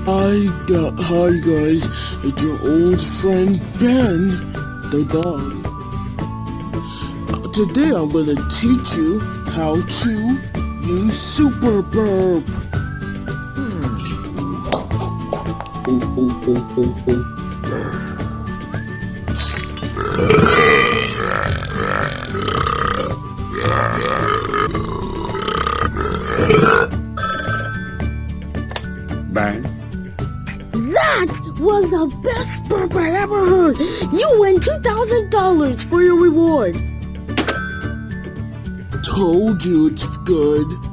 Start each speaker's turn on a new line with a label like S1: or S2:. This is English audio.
S1: Hi guys, it's your old friend Ben, the dog. Today I'm gonna teach you how to use super burp. Bang.
S2: That was the best burp I ever heard! You win $2,000 for your reward!
S1: Told you it's good.